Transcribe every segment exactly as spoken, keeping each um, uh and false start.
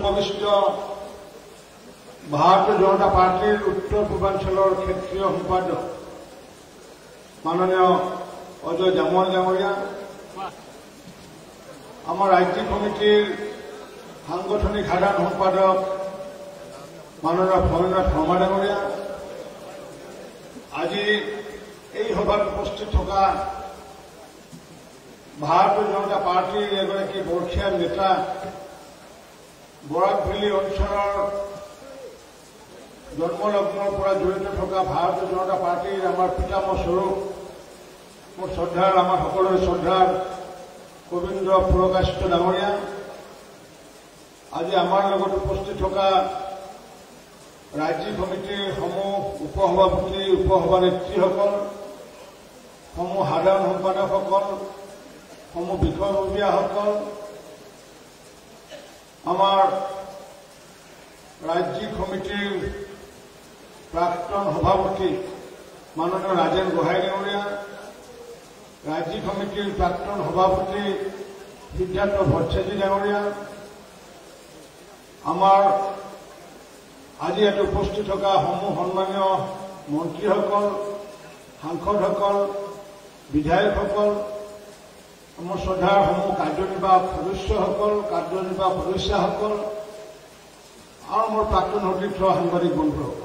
উপবিষ্ট ভাৰতীয় জনতা পাৰ্টীৰ উত্তৰ পূৰ্বাঞ্চলৰ ক্ষেত্ৰীয় সম্পাদক মাননীয় অজয় জামুৱাল ডাঙৰীয়া, আমাৰ ৰাজ্যিক কমিটিৰ সাংগঠনিক সাধাৰণ সম্পাদক মাননীয় ভবেন্দ্ৰনাথ শৰ্মা ডাঙৰীয়া, আজি এই সভাত উপস্থিত থকা ভাৰতীয় জনতা পাৰ্টীৰ এগৰাকী বৰ্ষীয়ান নেতা, বৰাক ভেলী অঞ্চলৰ জন্মলগ্নৰ পৰা জড়িত থকা ভাৰতীয় জনতা পাৰ্টীৰ আমাৰ পিতামহ স্বৰূপ মোৰ শ্ৰদ্ধাৰ আমাৰ সকলোৰে শ্ৰদ্ধাৰ গোবিন্দ পুৰকায়স্থ ডাঙৰীয়া, আজি আমাৰ লগত উপস্থিত থকা ৰাজ্যিক কমিটিৰ সমূহ উপসভাপতি উপসভানেত্ৰীসকল, সমূহ সাধাৰণ সম্পাদকসকল, সমূহ বিষয়ববীয়াসকল, আমাৰ ৰাজ্যিক কমিটিৰ প্ৰাক্তন সভাপতি মাননীয় ৰাজেন গোহাঁই ডাঙৰীয়া, ৰাজ্যিক কমিটিৰ প্ৰাক্তন সভাপতি সিদ্ধাৰ্থ ভট্টাচাৰ্য ডাঙৰীয়া, আমাৰ আজি ইয়াত উপস্থিত থকা সমূহ সন্মানীয় মন্ত্ৰীসকল, সাংসদসকল, বিধায়কসকল, মোৰ শ্ৰদ্ধাৰ সমূহ কাৰ্যনিৰ্বাহক সদস্যসকল, কাৰ্যনিৰ্বাহক সদস্যাসকল আৰু মোৰ প্ৰাক্তন সতীৰ্থ সাংবাদিক বন্ধুসকল,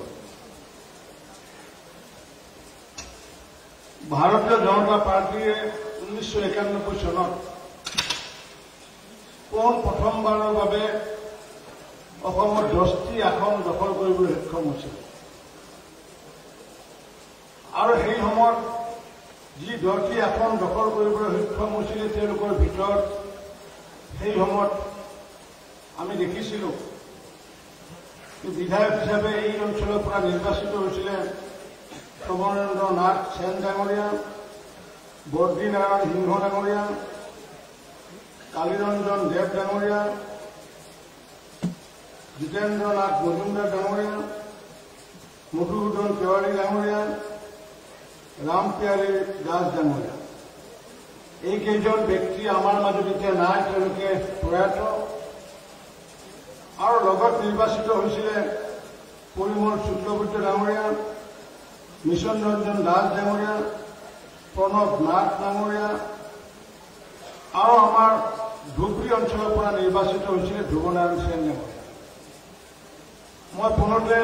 ভাৰতীয় জনতা পাৰ্টীয়ে ঊনৈছশ একানব্বৈ চনত পোন প্ৰথমবাৰৰ বাবে অসমৰ দহটি আসন দখল কৰিবলৈ সক্ষম হৈছিল আৰু সেই সময়ত যি দহটি আসন দখল কৰিবলৈ সক্ষম হৈছিলে তেওঁলোকৰ ভিতৰত সেই সময়ত আমি দেখিছিলোঁ বিধায়ক হিচাপে এই অঞ্চলৰ পৰা নিৰ্বাচিত হৈছিলে সমৰেন্দ্ৰ নাথ সেন ডাঙৰীয়া, বৰ্দী নাৰায়ণ সিংহ ডাঙৰীয়া, কালীৰঞ্জন দেৱ ডাঙৰীয়া, জিতেন্দ্ৰ নাথ মজুমদাৰ ডাঙৰীয়া, মধুসূদন তেওৱাৰী ডাঙৰীয়া, ৰামপিয়াৰী দাস ডাঙৰীয়া। এইকেইজন ব্যক্তি আমাৰ মাজত এতিয়া নাই, তেওঁলোকে প্ৰয়াত। আৰু লগত নিৰ্বাচিত হৈছিলে পৰিমল শুক্লবৈদ্য ডাঙৰীয়া, মিছন ৰঞ্জন দাস ডাঙৰীয়া, প্ৰণৱ নাথ ডাঙৰীয়া আৰু আমাৰ ধুবুৰী অঞ্চলৰ পৰা নিৰ্বাচিত হৈছিলে ধ্ৰুৱনাৰায়ণ সেন ডাঙৰীয়া। মই পুনতে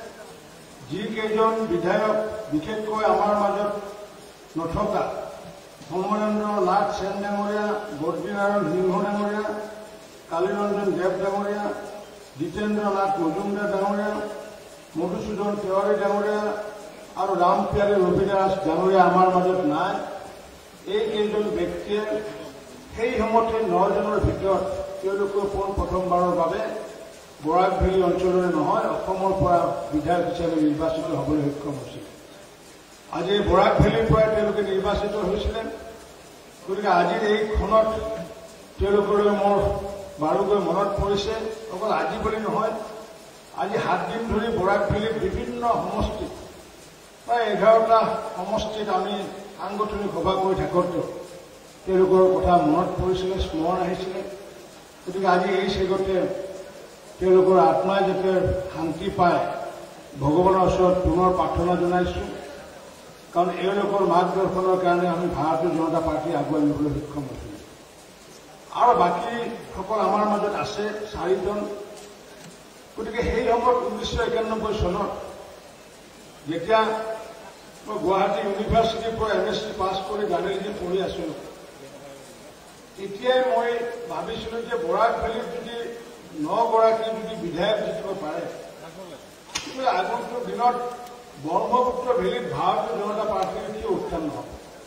যিকেইজন বিধায়ক বিশেষকৈ আমাৰ মাজত নথকা সমৰেন্দ্ৰ নাথ সেন ডাঙৰীয়া, বদ্ৰীনাৰায়ণ সিংহ ডাঙৰীয়া, কালীৰঞ্জন দেৱ ডাঙৰীয়া, জিতেন্দ্ৰ নাথ মজুমদাৰ ডাঙৰীয়া, মধুসূদন তেওৱাৰী ডাঙৰীয়া আৰু ৰামপিয়াৰী ৰবিদাস ডাঙৰীয়া আমাৰ মাজত নাই। এইকেইজন ব্যক্তিয়ে সেই সময়তে নজনৰ ভিতৰত তেওঁলোকে পোন প্ৰথমবাৰৰ বাবে বৰাক ভেলী অঞ্চলৰে নহয় অসমৰ পৰা বিধায়ক হিচাপে নিৰ্বাচিত হ'বলৈ সক্ষম হৈছিল। আজি বৰাক ভেলীৰ পৰা তেওঁলোকে নিৰ্বাচিত হৈছিলে। গতিকে আজিৰ এই ক্ষণত তেওঁলোকলৈ মোৰ বাৰুকৈ মনত পৰিছে। অকল আজি বুলি নহয়, আজি সাতদিন ধৰি বৰাক ভেলীৰ বিভিন্ন সমষ্টিত প্ৰায় এঘাৰটা সমষ্টিত আমি সাংগঠনিক সভা কৰি থাকোঁতে তেওঁলোকৰ কথা মনত পৰিছিলে, স্মৰণ আহিছিলে। গতিকে আজি এই চেগতে তেওঁলোকৰ আত্মাই যাতে শান্তি পায় ভগৱানৰ ওচৰত পুনৰ প্ৰাৰ্থনা জনাইছোঁ। কাৰণ এওঁলোকৰ মাৰ্গদৰ্শনৰ কাৰণে আমি ভাৰতীয় জনতা পাৰ্টী আগুৱাই নিবলৈ সক্ষম হৈছিলোঁ। আৰু বাকীসকল আমাৰ মাজত আছে চাৰিজন। গতিকে সেই সময়ত ঊনৈছশ একানব্বৈ চনত যেতিয়া মই গুৱাহাটী ইউনিভাৰ্চিটিৰ পৰা এম এছ চি পাছ কৰি জাৰ্নেলিজম পঢ়ি আছিলোঁ, তেতিয়াই মই ভাবিছিলোঁ যে বৰাক ভেলীত যদি নগৰাকী যদি বিধায়ক জিকিব পাৰে, কিন্তু আগন্তুক দিনত ব্ৰহ্মপুত্ৰ ভেলীত ভাৰতীয় জনতা পাৰ্টীৰ কি উত্থান নহ'ব।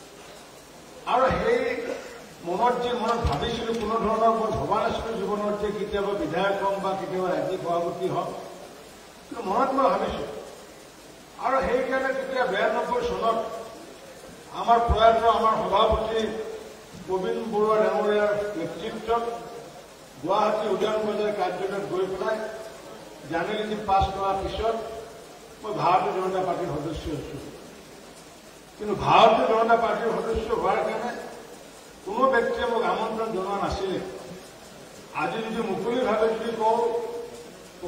আৰু সেই মনত যে মনত ভাবিছিলোঁ, কোনো ধৰণৰ মই ভবা নাছিলোঁ জীৱনত যে কেতিয়াবা বিধায়ক হ'ম বা কেতিয়াবা ৰাজ্যিক সভাপতি হ'ম, কিন্তু মনত মই ভাবিছোঁ। আৰু সেইকাৰণে তেতিয়া বিৰানব্বৈ চনত আমাৰ প্ৰয়াত আমাৰ সভাপতি গোবিন্দ বৰুৱা ডাঙৰীয়াৰ নেতৃত্বত গুৱাহাটী উজান বজাৰ কাৰ্যালয়ত গৈ পেলাই জাৰ্নেলিজম পাছ কৰাৰ পিছত মই ভাৰতীয় জনতা পাৰ্টীৰ সদস্য হৈছোঁ। কিন্তু ভাৰতীয় জনতা পাৰ্টীৰ সদস্য হোৱাৰ কাৰণে কোনো ব্যক্তিয়ে মোক আমন্ত্ৰণ জনোৱা নাছিলে। আজি যদি মুকলিভাৱে যদি কওঁ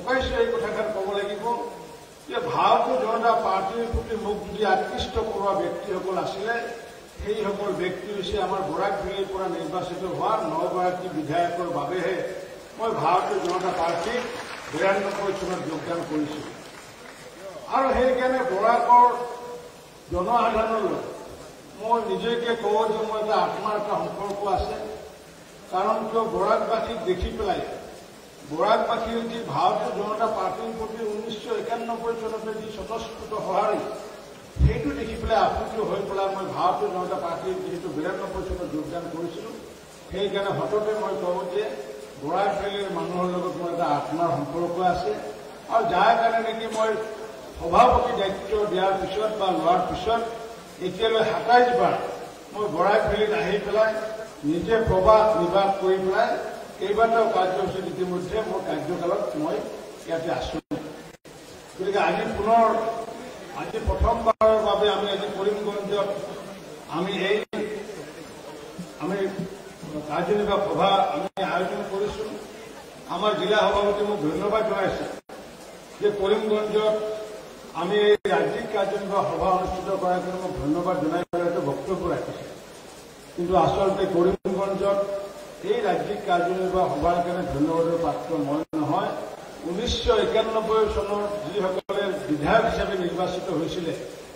প্ৰকাশ্যে এই কথাষাৰ ক'ব লাগিব যে ভাৰতীয় জনতা পাৰ্টীৰ প্ৰতি মোক যদি আকৃষ্ট কৰোৱা ব্যক্তিসকল আছিলে সেইসকল ব্যক্তি হৈছে আমাৰ বৰাক ভেলীৰ পৰা নিৰ্বাচিত হোৱা নগৰাকী বিধায়কৰ বাবেহে মই ভাৰতীয় জনতা পাৰ্টীত বিৰান্নব্বৈ চনত যোগদান কৰিছিলোঁ। আৰু সেইকাৰণে বৰাকৰ জনসাধাৰণলৈ মই নিজকে কওঁ যে মোৰ এটা আত্মাৰ এটা সম্পৰ্ক আছে। কাৰণ কিয় বৰাকবাসীক দেখি পেলাই বৰাকবাসীৰ যি ভাৰতীয় জনতা পাৰ্টীৰ প্ৰতি ঊনৈছশ একানব্বৈ চনতে যি স্বতঃস্ফূৰ্ত সঁহাৰি সেইটো দেখি পেলাই আপ্লুত হৈ পেলাই মই ভাৰতীয় জনতা পাৰ্টীৰ যিহেতু বিৰান্নব্বৈ চনত যোগদান কৰিছিলোঁ সেইকাৰণে হঠাতে মই কওঁ যে বৰাক ভেলীৰ মানুহৰ লগত মোৰ এটা আত্মাৰ সম্পৰ্ক আছে। আৰু যাৰ কাৰণে নেকি মই সভাপতি দায়িত্ব দিয়াৰ পিছত বা লোৱাৰ পিছত এতিয়ালৈ সাতাইছ বাৰ মই বৰাক ভেলীত আহি পেলাই নিজে প্ৰবাস নিবাস কৰি পেলাই কেইবাটাও কাৰ্যসূচীত ইতিমধ্যে মোৰ কাৰ্যকালত মই ইয়াতে আছো। গতিকে আজি পুনৰ আজি প্ৰথমবাৰৰ বাবে আমি আজি কৰিমগঞ্জত আমি এই আমি কাৰ্যনিৰ্বাহক সভা আমি আয়োজন কৰিছোঁ। আমাৰ জিলা সভাপতি মোক ধন্যবাদ জনাইছে যে কৰিমগঞ্জত আমি এই ৰাজ্যিক কাৰ্যনিৰ্বাহক সভা অনুষ্ঠিত কৰাৰ কাৰণে মোক ধন্যবাদ জনাই পেলাই এটা বক্তব্য ৰাখিছে। কিন্তু আচলতে কৰিমগঞ্জত এই ৰাজ্যিক কাৰ্যনিৰ্বাহক সভাৰ কাৰণে ধন্যবাদৰ পাত্ৰ মই নহয়, ঊনৈছশ একানব্বৈ চনৰ যিসকলে বিধায়ক হিচাপে নিৰ্বাচিত হৈছিলে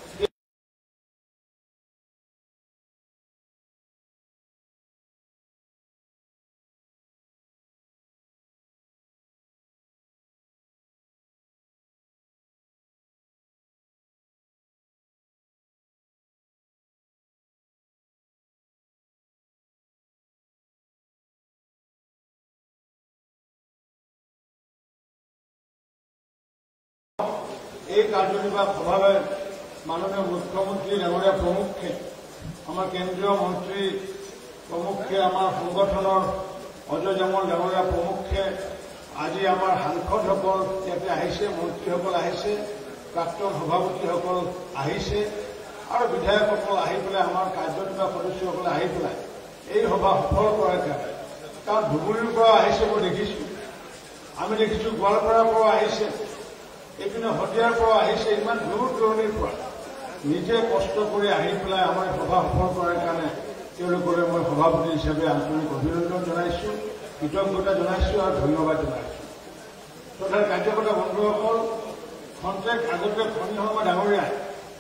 এই কাৰ্যনিৰ্বাহক সভালৈ মাননীয় মুখ্যমন্ত্ৰী ডাঙৰীয়া প্ৰমুখ্যে আমাৰ কেন্দ্ৰীয় মন্ত্ৰী প্ৰমুখ্যে আমাৰ সংগঠনৰ অজয় জামল ডাঙৰীয়া প্ৰমুখ্যে আজি আমাৰ সাংসদসকল ইয়াতে আহিছে, মন্ত্ৰীসকল আহিছে, প্ৰাক্তন সভাপতিসকল আহিছে আৰু বিধায়কসকল আহি পেলাই আমাৰ কাৰ্যনিৰ্বাহক সদস্যসকলে আহি পেলাই এই সভা সফল কৰাৰ কাৰণে কাৰণ ধুবুৰীৰ পৰা আহিছে মই দেখিছোঁ, আমি দেখিছোঁ গোৱালপাৰাৰ পৰা আহিছে, এইপিনে শদিয়াৰ পৰা আহিছে, ইমান দূৰ দূৰণিৰ পৰা নিজে কষ্ট কৰি আহি পেলাই আমাৰ সভা সফল কৰাৰ কাৰণে তেওঁলোকলৈ মই সভাপতি হিচাপে আন্তৰিক অভিনন্দন জনাইছোঁ, কৃতজ্ঞতা জনাইছোঁ আৰু ধন্যবাদ জনাইছোঁ। তথা কাৰ্যকৰ্তা বন্ধুসকল, খন্তেক আগতে ফণী শৰ্মা ডাঙৰীয়াই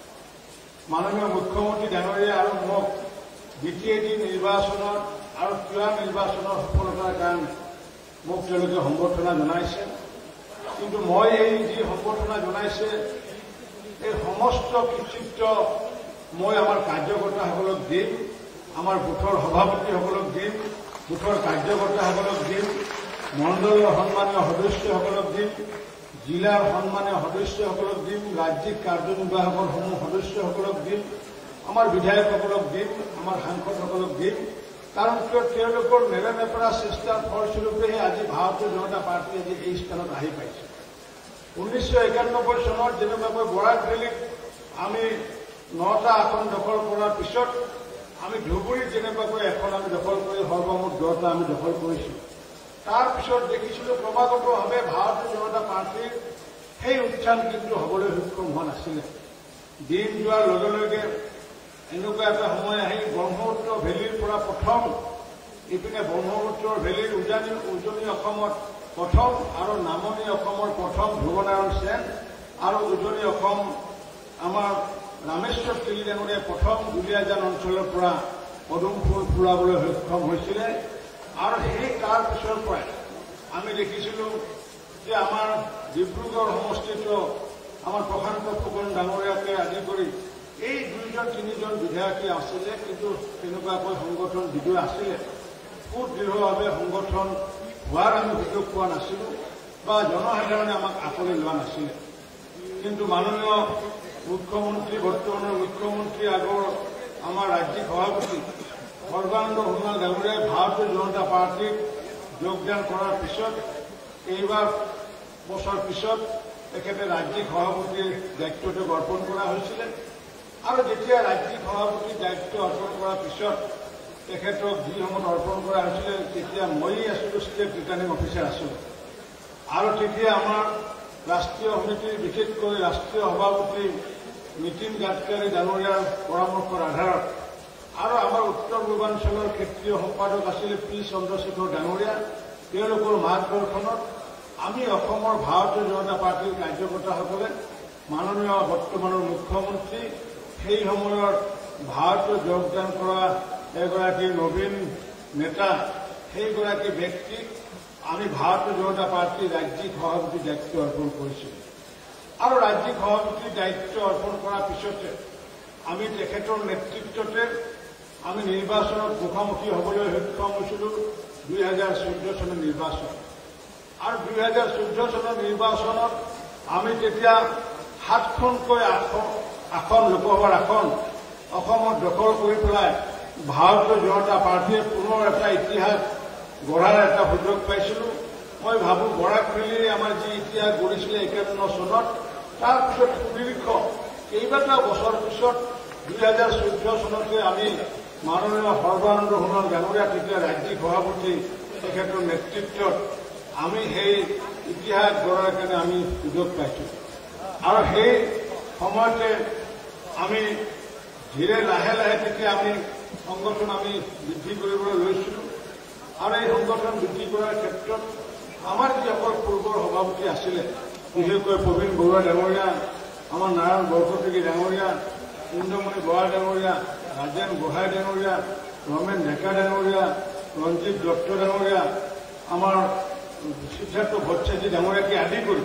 মাননীয় মুখ্যমন্ত্ৰী ডাঙৰীয়া আৰু মোক বি টি এ ডি নিৰ্বাচনত আৰু ক্ৰীড়া নিৰ্বাচনৰ সফলতাৰ কাৰণে মোক তেওঁলোকে সম্বৰ্ধনা জনাইছে। কিন্তু মই এই যি সম্বৰ্ধনা জনাইছে এই সমস্ত কৃতিত্ব মই আমাৰ কাৰ্যকৰ্তাসকলক দিম, আমাৰ বুথৰ সভাপতিসকলক দিম, বুথৰ কাৰ্যকৰ্তাসকলক দিম, মণ্ডলৰ সন্মানীয় সদস্যসকলক দিম, জিলাৰ সন্মানীয় সদস্যসকলক দিম, ৰাজ্যিক কাৰ্যনিৰ্বাহকৰ সমূহ সদস্যসকলক দিম, আমাৰ বিধায়কসকলক দিম, আমাৰ সাংসদসকলক দিম। কাৰণ কিয় তেওঁলোকৰ নেৰানেপেৰা চেষ্টাৰ ফলস্বৰূপেহে আজি ভাৰতীয় জনতা পাৰ্টী আজি এই স্থানত আহি পাইছে। ঊনৈছশ একানব্বৈ চনত যেনেকুৱাকৈ বৰাক ভেলীত আমি নটা আসন দখল কৰাৰ পিছত আমি ধুবুৰীত যেনেকুৱাকৈ এখন আমি দখল কৰি সৰ্বমুঠ দহটা আমি দখল কৰিছোঁ, তাৰ পিছত দেখিছিলোঁ ক্ৰমাগতভাৱে ভাৰতীয় জনতা পাৰ্টীৰ সেই উত্থান কিন্তু হ'বলৈ সক্ষম হোৱা নাছিলে। দিন যোৱাৰ লগে লগে এনেকুৱা এটা সময় আহি ব্ৰহ্মপুত্ৰ ভেলীৰ পৰা প্ৰথম ইপিনে ব্ৰহ্মপুত্ৰৰ ভেলীৰ উজানি উজনি অসমত প্ৰথম আৰু নামনি অসমৰ প্ৰথম ধ্ৰুৱনাৰায়ণ সেন আৰু উজনি অসম আমাৰ ৰামেশ্বৰ তেলী ডাঙৰীয়াই প্ৰথম দুলীয়াজান অঞ্চলৰ পৰা পদুম ফুল ফুৰাবলৈ সক্ষম হৈছিলে। আৰু সেই তাৰ পিছৰ পৰাই আমি দেখিছিলোঁ যে আমাৰ ডিব্ৰুগড় সমষ্টিত আমাৰ প্ৰশান্ত ফুকন ডাঙৰীয়াকে আদি কৰি এই দুইজন তিনিজন বিধায়কে আছিলে, কিন্তু তেনেকুৱাকৈ সংগঠন যদিও আছিলে সুদৃঢ়ভাৱে সংগঠন হোৱাৰ আমি সুযোগ পোৱা নাছিলোঁ বা জনসাধাৰণে আমাক আঁকোৱালি লোৱা নাছিলে। কিন্তু মাননীয় মুখ্যমন্ত্ৰী বৰ্তমানৰ মুখ্যমন্ত্ৰী আগৰ আমাৰ ৰাজ্যিক সভাপতি সৰ্বানন্দ সোণোৱাল ডাঙৰীয়াই ভাৰতীয় জনতা পাৰ্টীত যোগদান কৰাৰ পিছত এইবাৰ বছৰ পিছত তেখেতে ৰাজ্যিক সভাপতিৰ দায়িত্বটো অৰ্পণ কৰা হৈছিলে। আৰু যেতিয়া ৰাজ্যিক সভাপতিৰ দায়িত্ব অৰ্পণ কৰাৰ পিছত তেখেতক যি সময়ত অৰ্পণ কৰা হৈছিলে তেতিয়া ময়েই আছিলোঁ ষ্টেট ৰিটাৰ্ণিং অফিচাৰ আছিলোঁ। আৰু তেতিয়া আমাৰ ৰাষ্ট্ৰীয় সমিতিৰ বিশেষকৈ ৰাষ্ট্ৰীয় সভাপতি নীতিন গাডকাৰী ডাঙৰীয়াৰ পৰামৰ্শৰ আধাৰত আৰু আমাৰ উত্তৰ পূৰ্বাঞ্চলৰ ক্ষেত্ৰীয় সম্পাদক আছিল পি চন্দ্ৰশেখৰ ডাঙৰীয়া, তেওঁলোকৰ মাৰ্গদৰ্শনত আমি অসমৰ ভাৰতীয় জনতা পাৰ্টীৰ কাৰ্যকৰ্তাসকলে মাননীয় বৰ্তমানৰ মুখ্যমন্ত্ৰী সেই সময়ত ভাৰতীয় যোগদান কৰা এগৰাকী নবীন নেতা সেইগৰাকী ব্যক্তিক আমি ভাৰতীয় জনতা পাৰ্টীৰ ৰাজ্যিক সভাপতিৰ দায়িত্ব অৰ্পণ কৰিছিলোঁ। আৰু ৰাজ্যিক সভাপতিৰ দায়িত্ব অৰ্পণ কৰাৰ পিছতে আমি তেখেতৰ নেতৃত্বতে আমি নিৰ্বাচনত মুখামুখি হ'বলৈ সক্ষম হৈছিলোঁ দুই হাজাৰ চৈধ্য চনৰ নিৰ্বাচন। আৰু দুই হাজাৰ চৈধ্য চনৰ নিৰ্বাচনত আমি তেতিয়া সাতখনকৈ আসন আসন লোকসভাৰ আসন অসমত দখল কৰি পেলাই ভাৰতীয় জনতা পাৰ্টীয়ে পুনৰ এটা ইতিহাস গঢ়াৰ এটা সুযোগ পাইছিলোঁ। মই ভাবোঁ বৰাকভেলীয়ে আমাৰ যি ইতিহাস গঢ়িছিলে একাৱন্ন চনত, তাৰপিছত সুদীৰ্ঘ কেইবাটাও বছৰ পিছত দুই হাজাৰ চৈধ্য চনতে আমি মাননীয় সৰ্বানন্দ সোণোৱাল ডাঙৰীয়া তেতিয়া ৰাজ্যিক সভাপতি তেখেতৰ নেতৃত্বত আমি সেই ইতিহাস গঢ়াৰ কাৰণে আমি সুযোগ পাইছোঁ। আৰু সেই সময়তে আমি ধীৰে লাহে লাহে তেতিয়া আমি সংগঠন আমি বৃদ্ধি কৰিবলৈ লৈছিলোঁ। আৰু এই সংগঠন বৃদ্ধি কৰাৰ ক্ষেত্ৰত আমাৰ যিসকল পূৰ্বৰ সভাপতি আছিলে, বিশেষকৈ প্ৰবীণ বৰুৱা ডাঙৰীয়া, আমাৰ নাৰায়ণ বৰকটকী ডাঙৰীয়া, ইন্দ্ৰমণি বৰা ডাঙৰীয়া, ৰাজেন গোহাঁই ডাঙৰীয়া, ৰমেন ডেকা ডাঙৰীয়া, ৰঞ্জিত দত্ত ডাঙৰীয়া, আমাৰ সিদ্ধাৰ্থ ভট্টাচাৰ্য ডাঙৰীয়াকে আদি কৰি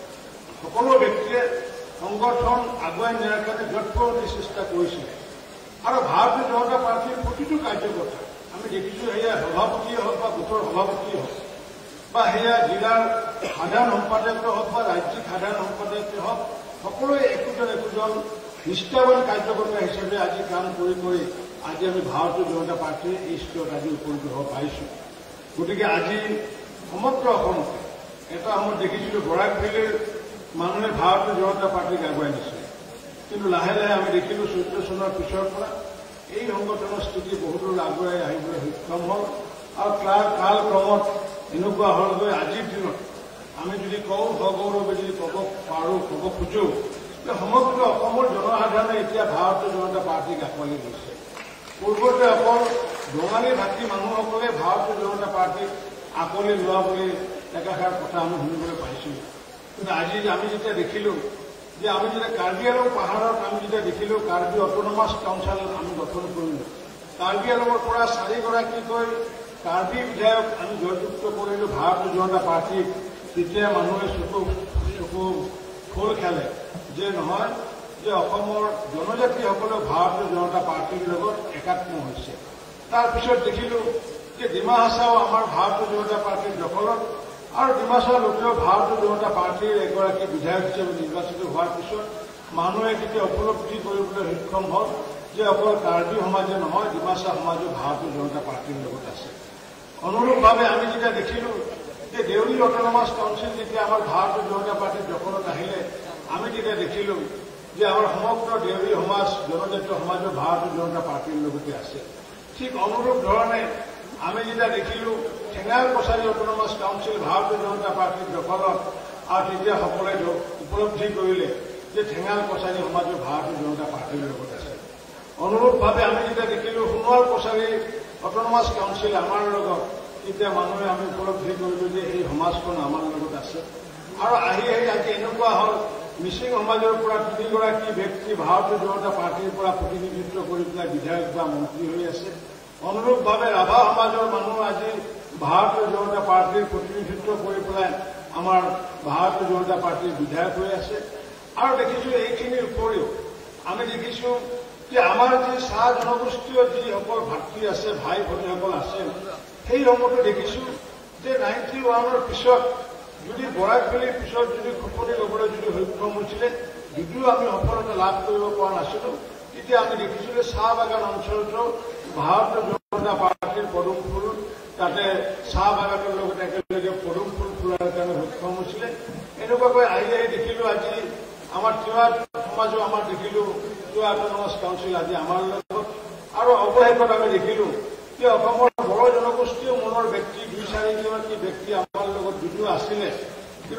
সকলো ব্যক্তিয়ে সংগঠন আগুৱাই নিয়াৰ কাৰণে যৎপৰোনাস্তি চেষ্টা কৰিছিলে। আৰু ভাৰতীয় জনতা পাৰ্টীৰ প্ৰতিটো কাৰ্যকৰ্তা আমি দেখিছোঁ, সেয়া সভাপতিয়ে হওক বা গোটৰ সভাপতিয়ে হওক বা সেয়া জিলাৰ সাধাৰণ সম্পাদকে হওক বা ৰাজ্যিক সাধাৰণ সম্পাদকে হওক, সকলোৱে একোজন একোজন নিষ্ঠাবান কাৰ্যকৰ্তা হিচাপে আজি কাম কৰি কৰি আজি আমি ভাৰতীয় জনতা পাৰ্টীয়ে এই স্তৰত আজি উপনীত হ'ব পাৰিছোঁ। গতিকে আজি সমগ্ৰ অসমতে এটা সময়ত দেখিছিলোঁ বৰাকভেলীৰ মানুহে ভাৰতীয় জনতা পাৰ্টীক আগুৱাই নিছিলে, কিন্তু লাহে লাহে আমি দেখিলোঁ চৈধ্য চনৰ পিছৰ পৰা এই সংগঠনৰ স্থিতি বহুতো আগুৱাই আহিবলৈ সক্ষম হ'ল। আৰু তাৰ কালক্ৰমত এনেকুৱা হ'লগৈ আজিৰ দিনত আমি যদি কওঁ সগৌৰৱে যদি ক'ব পাৰোঁ, ক'ব খোজোঁ যে সমগ্ৰ অসমৰ জনসাধাৰণে এতিয়া ভাৰতীয় জনতা পাৰ্টীক আঁকোৱালি লৈছে। পূৰ্বতে অকল বঙালী ভাষী মানুহসকলে ভাৰতীয় জনতা পাৰ্টীক আঁকোৱালি লোৱা বুলি একাষাৰ কথা আমি শুনিবলৈ পাইছিলোঁ। কিন্তু আজি আমি যেতিয়া দেখিলোঁ যে আমি যেতিয়া কাৰ্বি আংলং পাহাৰত আমি যেতিয়া দেখিলোঁ কাৰ্বি অট'নমাছ কাউন্সিল আমি গঠন কৰিলোঁ, কাৰ্বি আংলঙৰ পৰা চাৰিগৰাকীকৈ কাৰ্বি বিধায়ক আমি জয়যুক্ত কৰিলোঁ ভাৰতীয় জনতা পাৰ্টীক, তেতিয়া মানুহে চকু চকু খোল খালে যে নহয় যে অসমৰ জনজাতিসকলেও ভাৰতীয় জনতা পাৰ্টীৰ লগত একাত্ম হৈছে। তাৰপিছত দেখিলোঁ যে ডিমা হাছাও আমাৰ ভাৰতীয় জনতা পাৰ্টীৰ দখলত, আৰু ডিমাছাৰ লোকেও ভাৰতীয় জনতা পাৰ্টীৰ এগৰাকী বিধায়ক হিচাপে নিৰ্বাচিত হোৱাৰ পিছত মানুহে তেতিয়া উপলব্ধি কৰিবলৈ সক্ষম হ'ল যে অকল কাৰ্বি সমাজে নহয়, ডিমাছা সমাজো ভাৰতীয় জনতা পাৰ্টীৰ লগত আছে। অনুৰূপভাৱে আমি যেতিয়া দেখিলোঁ যে দেউৰী অট'নমাছ কাউন্সিল যেতিয়া আমাৰ ভাৰতীয় জনতা পাৰ্টীৰ দখলত আহিলে, আমি তেতিয়া দেখিলোঁ যে আমাৰ সমগ্ৰ দেউৰী সমাজ, জনজাতীয় সমাজো ভাৰতীয় জনতা পাৰ্টীৰ লগতে আছে। ঠিক অনুৰূপ ধৰণে আমি যেতিয়া দেখিলোঁ ঠেঙাল কছাৰী অট'নমাছ কাউন্সিল ভাৰতীয় জনতা পাৰ্টীৰ দখলত, আৰু তেতিয়া সকলোৱে উপলব্ধি কৰিলে যে ঠেঙাল কছাৰী সমাজো ভাৰতীয় জনতা পাৰ্টীৰ লগত আছে। অনুৰূপভাৱে আমি যেতিয়া দেখিলোঁ সোণোৱাল কছাৰী অট'নমাছ কাউন্সিল আমাৰ লগত, তেতিয়া মানুহে আমি উপলব্ধি কৰিলোঁ যে এই সমাজখন আমাৰ লগত আছে। আৰু আহি আহি আজি এনেকুৱা হ'ল মিচিং সমাজৰ পৰা তিনিগৰাকী ব্যক্তি ভাৰতীয় জনতা পাৰ্টীৰ পৰা প্ৰতিনিধিত্ব কৰি পেলাই বিধায়ক বা মন্ত্ৰী হৈ আছে। অনুৰূপভাৱে ৰাভা সমাজৰ মানুহ আজি ভাৰতীয় জনতা পাৰ্টীৰ প্ৰতিনিধিত্ব কৰি পেলাই আমাৰ ভাৰতীয় জনতা পাৰ্টীৰ বিধায়ক হৈ আছে। আৰু দেখিছোঁ এইখিনিৰ উপৰিও আমি দেখিছোঁ যে আমাৰ যি চাহ জনগোষ্ঠীয় যিসকল ভাতৃ আছে, ভাই ভনীসকল আছে, সেইসমূহতো দেখিছোঁ যে নাইণ্টি ওৱানৰ পিছত যদি বৰাকভেলীৰ পিছত যদি খোপনি ল'বলৈ যদি সক্ষম হৈছিলে, যদিও আমি সফলতা লাভ কৰিব পৰা নাছিলোঁ, তেতিয়া আমি দেখিছোঁ যে চাহ বাগান অঞ্চলতো ভাৰতীয় জনতা পাৰ্টীৰ পদুম ফুল তাতে চাহ বাগানৰ লগত একেলগে পদুম ফুল ফুলাৰ কাৰণে সক্ষম হৈছিলে। এনেকুৱাকৈ আহি আহি দেখিলোঁ আজি আমাৰ তিৱা সমাজো আমাৰ দেখিলোঁ তিৱা অট'নমাছ কাউন্সিল আজি আমাৰ লগত। আৰু অৱশেষত আমি দেখিলোঁ যে অসমৰ বড়ো জনগোষ্ঠীয় মনৰ ব্যক্তি দুই চাৰিগৰাকী ব্যক্তি আমাৰ লগত যদিও আছিলে,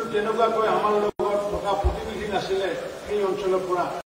কিন্তু তেনেকুৱাকৈ আমাৰ লগত থকা প্ৰতিনিধি নাছিলে সেই অঞ্চলৰ পৰা।